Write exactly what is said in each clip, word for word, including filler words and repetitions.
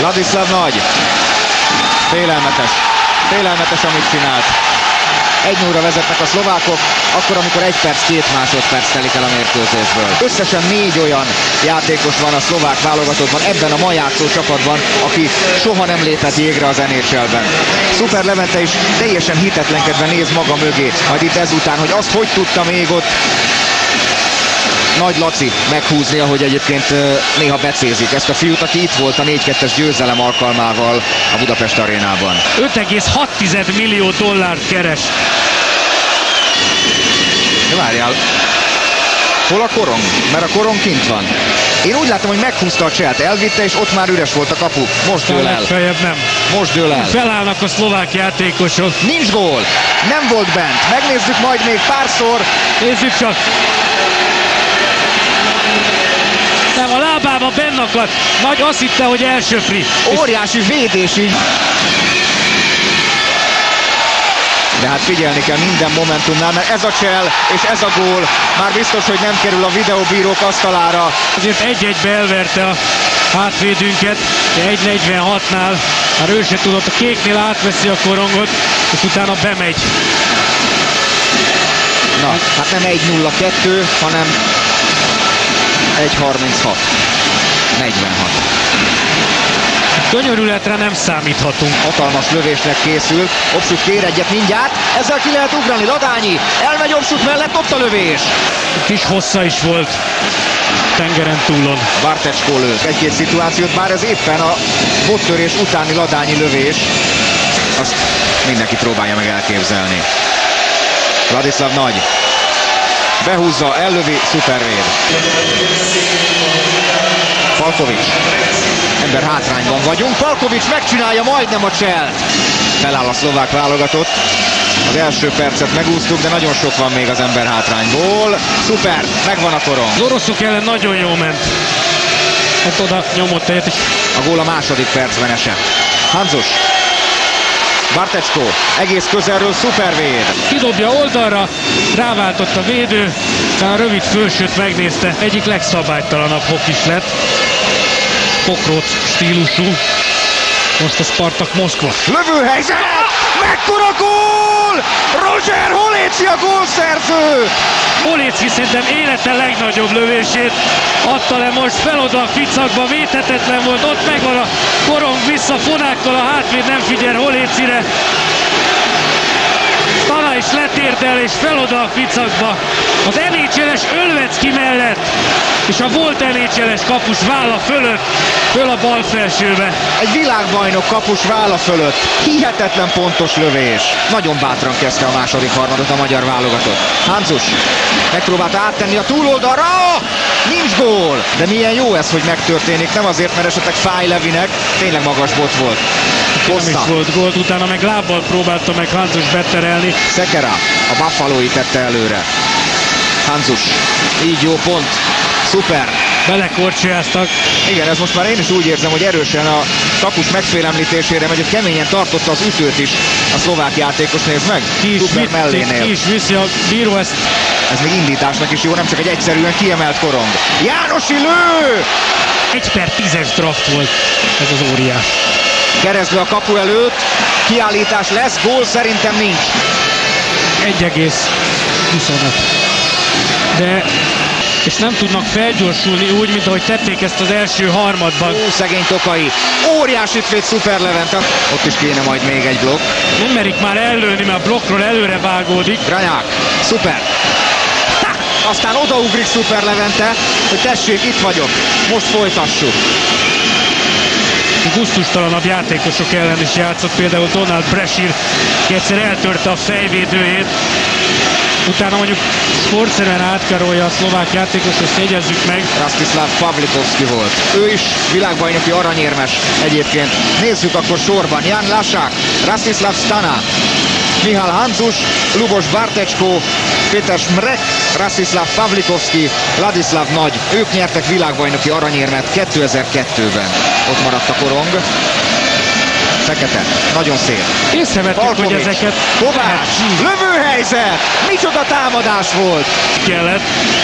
Ladislav Nagy. Félelmetes. Félelmetes, amit csinált. Egy nullra vezetnek a szlovákok, akkor, amikor egy perc, két másodperc telik el a mérkőzésből. Összesen négy olyan játékos van a szlovák válogatottban, ebben a ma játszó csapatban, aki soha nem lépett jégre az en há el-ben. Super Levente is teljesen hitetlenkedve néz maga mögé, majd itt ezután, hogy azt hogy tudta még ott Nagy Laci meghúzni, ahogy egyébként néha becézik ezt a fiút, aki itt volt a négy kettes győzelem alkalmával a Budapest arénában. öt egész hat millió dollárt keres. De várjál, hol a korong? Mert a korong kint van. Én úgy látom, hogy meghúzta a cselt, elvitte, és ott már üres volt a kapu. Most dől el. Legfeljebb nem. Most dől el. Felállnak a szlovák játékosok. Nincs gól. Nem volt bent. Megnézzük majd még párszor. Nézzük csak. Nem, a lábába benn akadt. Nagy azt hitte, hogy elsöpri. Óriási védés így. De hát figyelni kell minden momentumnál, mert ez a csel és ez a gól már biztos, hogy nem kerül a videóbírók asztalára. Azért egy-egybe elverte a hátvédünket, de egy negyvenhatnál már ő se tudott, a kéknél átveszi a korongot, és utána bemegy. Na, hát nem egy nulla kettő, hanem egy harminchat. negyvenhat. Könyörületre nem számíthatunk. Hatalmas lövésnek készül. Obsut kér egyet mindjárt. Ezzel ki lehet ugrani. Ladányi elmegy Obsut mellett, ott a lövés. Kis hossza is volt tengeren túlon. Bartecskó lőtt egy-két szituációt, bár ez éppen a bottörés utáni Ladányi lövés. Azt mindenki próbálja meg elképzelni. Ladislav Nagy. Behúzza, ellövi, szupervéd. Falkovics. Ember hátrányban vagyunk. Falkovics megcsinálja majdnem a cselt. Feláll a szlovák válogatott. Az első percet megúsztuk, de nagyon sok van még az ember hátrányból. Szuper, megvan a korong. Az oroszok ellen nagyon jó ment. Hát oda nyomott egyet is. A gól a második percben esett. Hanzus. Bartecskó egész közelről szupervéd. Kidobja oldalra, ráváltott a védő, aztán a rövid fölsőt megnézte. Egyik legszabálytalanabb hokis lett. Pokróc stílusú. Most a Spartak Moszkva. Lövőhelyzet! Mekkora gól! Roger Holéci a gólszerző! Holéci szerintem élete legnagyobb lövését adta le most fel oda a ficakba, védhetetlen volt, ott megvan a korong vissza fonákkal, a hátvéd nem figyel Holécire. Stana is letérdel és fel oda a ficakba. Az en há el-es Ölvecki mellett és a volt en há el-es kapus válla fölött, föl a bal felsőbe. Egy világbajnok kapus válla fölött. Hihetetlen pontos lövés. Nagyon bátran kezdte a második harmadot a magyar válogatott. Hanzus megpróbálta áttenni a túloldalra. Nincs gól. De milyen jó ez, hogy megtörténik. Nem azért, mert esetleg fáj Levinek. Tényleg magas bot volt. Nem is volt gólt, utána meg lábbal próbálta meg Hanzus beterelni. Szekera a Buffalo-i tette előre. Hanzus. Így jó pont. Szuper. Belekorcsolyáztak. Igen, ez most már én is úgy érzem, hogy erősen a kapus megfélemlítésére megy, hogy keményen tartotta az ütőt is a szlovák játékos, nézd meg. Ki is, Szuper mellénél. Ki is viszi a bíró ezt. Ez még indításnak is jó, nem csak egy egyszerűen kiemelt korong. Jánosi lő! egy per tízes draft volt ez az óriás. Keresztbe a kapu előtt, kiállítás lesz, gól szerintem nincs. egy egész huszonöt. De és nem tudnak felgyorsulni úgy, mint ahogy tették ezt az első harmadban. Ó, szegény Tokai. Óriásit véd Super Levente. Ott is kéne majd még egy blokk. Nem merik már ellőni, mert a blokkról előre vágódik. Granyák. Szuper. Ha! Aztán odaugrik Super Levente, hogy tessék, itt vagyok. Most folytassuk. Gusztustalanabb játékosok ellen is játszott, például Donald Bresir, ki egyszer eltörte a fejvédőjét. Utána mondjuk sportszerűen átkarolja a szlovák játékos, ezt jegyezzük meg. Rastislav Pavlikovski volt. Ő is világbajnoki aranyérmes egyébként. Nézzük akkor sorban. Jan Lasák, Rastislav Stana, Michal Hanzus, Lubos Bartecskó, Péter Smrek, Rastislav Pavlikovski, Ladislav Nagy. Ők nyertek világbajnoki aranyérmet kétezer-kettőben. Ott maradt a korong. Fekete, nagyon szép. Észrevettük, hogy ezeket... Kovács, lövőhelyzet! Micsoda támadás volt! Kellett.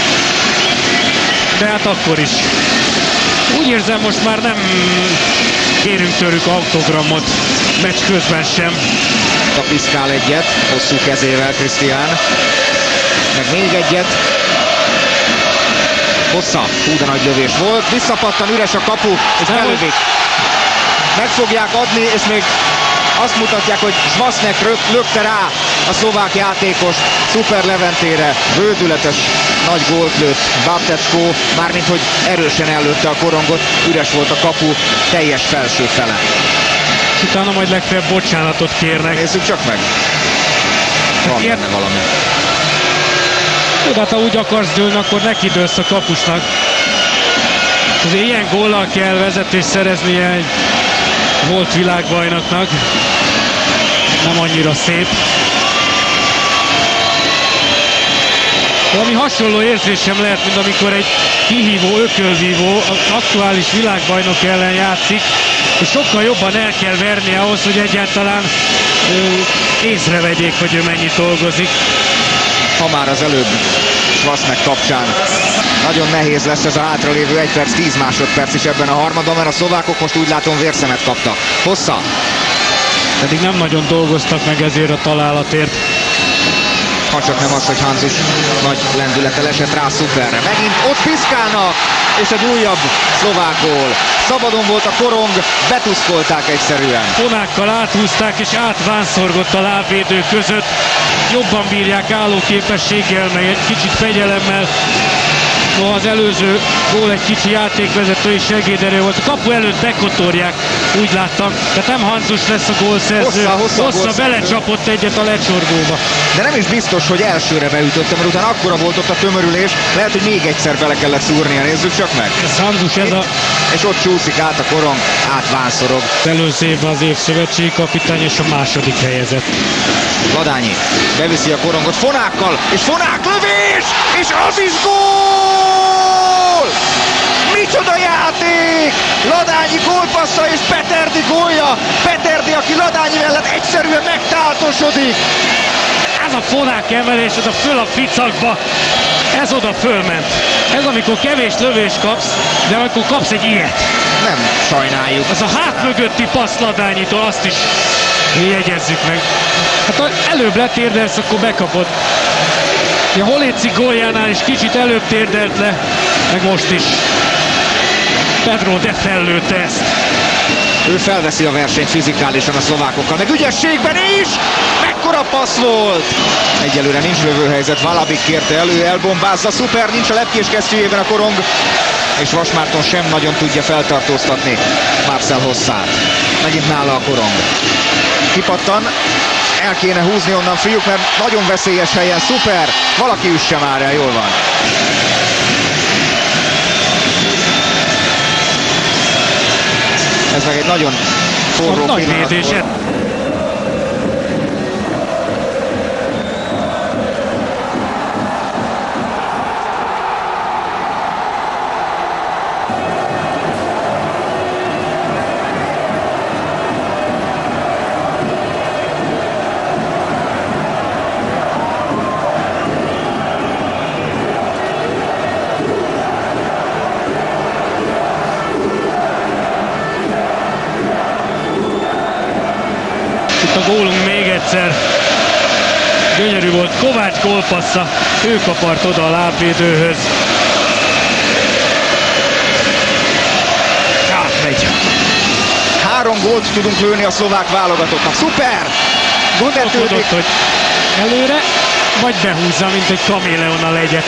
De hát akkor is. Úgy érzem, most már nem kérünk tőlük autogramot, meccs közben sem. A piszkál egyet, hosszú kezével Krisztián. Meg még egyet. Hossza, hú, de nagy lövés volt. Visszapattan, üres a kapu, és belövik. Meg fogják adni, és még azt mutatják, hogy Svasznek lökte rá a szlovák játékos Szuper Leventére. Bődületes nagy gólt lőtt Babtecskó, mármint hogy erősen ellőtte a korongot, üres volt a kapu teljes felső fele. És utána majd legfeljebb bocsánatot kérnek. Nézzük csak meg. Van Ilyen... benne valami. De hát ha úgy akarsz dőlni, akkor neki dőlsz a kapusnak. Azért ilyen góllal kell vezetést szereznie egy volt világbajnoknak. Nem annyira szép. Valami hasonló érzésem lehet, mint amikor egy kihívó, ökölvívó az aktuális világbajnok ellen játszik, és sokkal jobban el kell vernie ahhoz, hogy egyáltalán ö, észrevegyék, hogy ő mennyit dolgozik. Ha már az előbb Svasznek kapcsán. Nagyon nehéz lesz ez a hátralévő egy perc, tíz másodperc is ebben a harmadban, mert a szlovákok most úgy látom vérszemet kaptak. Hossza. Pedig nem nagyon dolgoztak meg ezért a találatért. Ha csak nem az, hogy Hanzus nagy lendülettel esett rá Szuperre. Megint ott piszkálnak, és egy újabb szlovák gól. Szabadon volt a korong, betuszkolták egyszerűen. Fonákkal áthúzták és átvánszorgott a lábvédő között. Jobban bírják állóképességgel, meg egy kicsit fegyelemmel. No, az előző gól egy kicsi játékvezetői segéderő volt. A kapu előtt bekotorják, úgy láttam. Tehát nem Hanzus lesz a gólszerző. Hossza, hossza, Hossza hossza belecsapott egyet a lecsorgóba. De nem is biztos, hogy elsőre beütöttem, mert utána akkora volt ott a tömörülés, lehet, hogy még egyszer bele kellett szúrnia, nézzük csak meg. Ez Hanzus, ez a... És ott csúszik át a korong, átvánszorog. Előző évben az év szövetségi kapitány és a második helyezett. Ladányi beviszi a korongot Fonákkal, és Fonák lövés, és az is gól! Micsoda játék! Ladányi gólpassza és Peterdi gólja! Peterdi, aki Ladányi mellett egyszerűen megtáltosodik! Ez a Fonák emelés, oda föl a ficakba, ez oda fölment. Ez amikor kevés lövést kapsz, de amikor kapsz egy ilyet. Nem sajnáljuk. Az a hát mögötti passz Ladányitól, azt is jegyezzük meg. Hát ha előbb letérdelsz, akkor bekapod. A Holéci góljánál is kicsit előbb térdelt le, meg most is. Pedro de fellőtte ezt. Ő felveszi a versenyt fizikálisan a szlovákokkal, meg ügyességben is! Mekkora passz volt! Egyelőre nincs lövőhelyzet, Valabik kérte elő, elbombázza, Szuper, nincs a lepkés kesztyűjében a korong, és Vasmárton sem nagyon tudja feltartóztatni Marcel Hosszát. Megint nála a korong. Kipattan, el kéne húzni onnan, fiúk, mert nagyon veszélyes helyen, Szuper, valaki üsse már el, jól van. Ez meg egy nagyon forró nagy pillanat védése. A gólunk még egyszer. Gyönyörű volt. Kovács gólpassza. Ő kapart oda a lábvédőhöz. Átmegy. Három gólt tudunk lőni a szlovák válogatottnak. Szuper! Gondolkodott, hogy előre, vagy behúzza, mint egy kaméleon a legyet.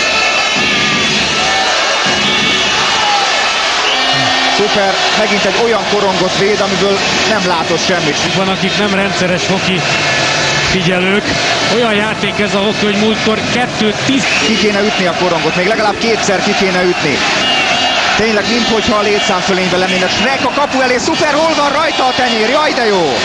Szuper, megint egy olyan korongot véd, amiből nem látott semmit. Van, akik nem rendszeres hoki figyelők. Olyan játék ez a hoki, hogy múltkor kettő tíz. Ki kéne ütni a korongot, még legalább kétszer ki kéne ütni. Tényleg, minthogyha a létszámfölényben lennének. Shrek a kapu elé, Szuper, hol van rajta a tenyér? Jaj, de jó!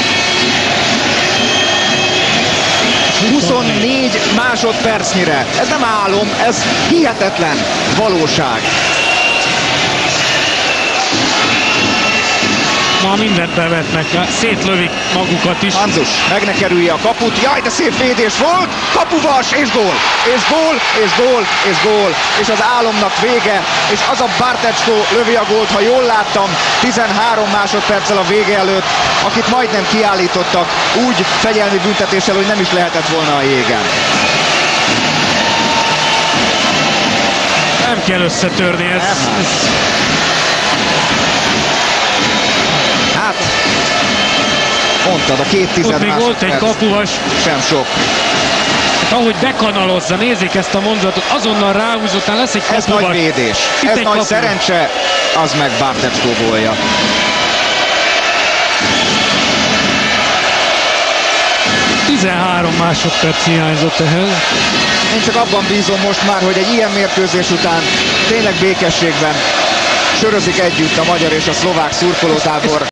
huszonnégy másodpercnyire. Ez nem álom, ez hihetetlen valóság. Ma mindent bevetnek, szétlövik magukat is. Hanzus meg ne kerülje a kaput, jaj, de szép védés volt, kapuvas, és gól, és gól, és gól, és gól, és az álomnak vége, és az a Bartecskó lövi a gólt, ha jól láttam, tizenhárom másodperccel a vége előtt, akit majdnem kiállítottak, úgy fegyelmi büntetéssel, hogy nem is lehetett volna a jégen. Nem kell összetörni, ez... ez... Hát, mondtad, a két tized Ott még volt egy kapuvas. Sem sok. Hát ahogy bekanalozza, nézzék ezt a mondatot, azonnal ráhúzott, utána lesz egy kapuvas. Ez nagy védés, Itt ez nagy nagy kapuvas. szerencse, az meg Bartecskó gólja. tizenhárom másodperc hiányzott ehhez. Én csak abban bízom most már, hogy egy ilyen mérkőzés után tényleg békességben sörözik együtt a magyar és a szlovák szurkolótábor.